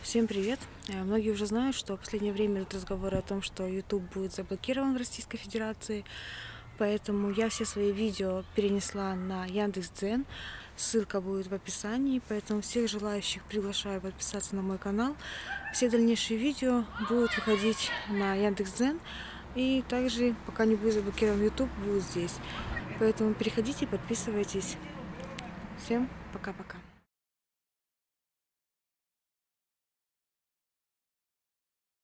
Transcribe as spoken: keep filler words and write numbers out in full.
Всем привет! Э, Многие уже знают, что в последнее время идут разговоры о том, что YouTube будет заблокирован в Российской Федерации, поэтому я все свои видео перенесла на Яндекс.Дзен. Ссылка будет в описании, поэтому всех желающих приглашаю подписаться на мой канал. Все дальнейшие видео будут выходить на Яндекс.Дзен, и также, пока не будет заблокирован YouTube, будут здесь. Поэтому переходите, подписывайтесь. Всем пока-пока!